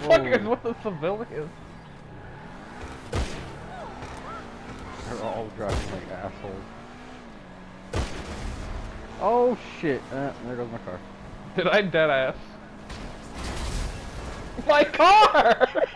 fuck is with the civilians? They're all driving like assholes. Oh shit! There goes my car. Did I dead ass? My car!